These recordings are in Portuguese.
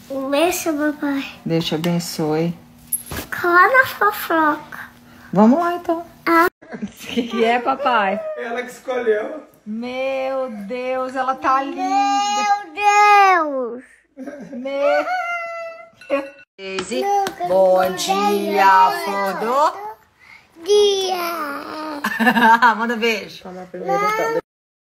Um beijo, papai. Deus te abençoe. Cola na fofoca. Vamos lá, então. Ah. O que é, papai? Ela que escolheu. Meu Deus, ela tá linda. Meu Deus. Meu Daisy, bom dia, flor do Dia. Manda beijo. Toma a primeira, então.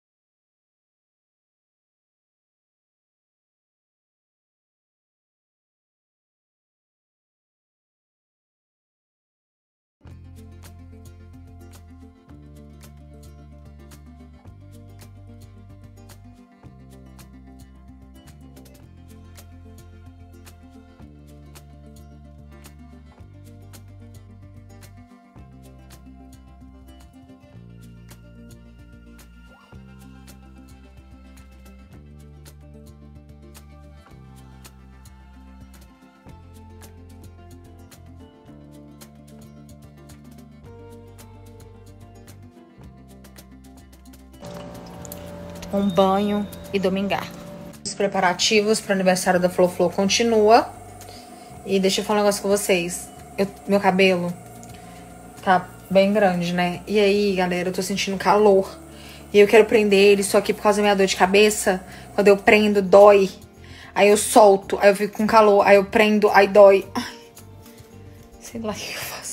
Um banho e domingar. Os preparativos para o aniversário da Flo Flo continua. E deixa eu falar um negócio com vocês. Meu cabelo tá bem grande, né? E aí, galera, eu tô sentindo calor. E eu quero prender ele, só que por causa da minha dor de cabeça, quando eu prendo, dói. Aí eu solto, aí eu fico com calor. Aí eu prendo, aí dói. Ai, sei lá o que eu faço.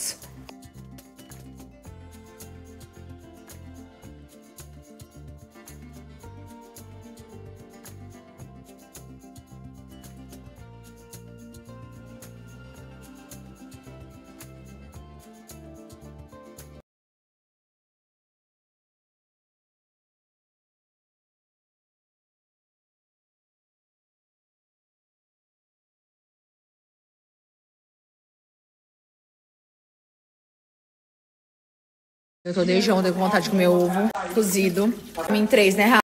Eu tô desde ontem com vontade de comer ovo cozido. Em 3, né,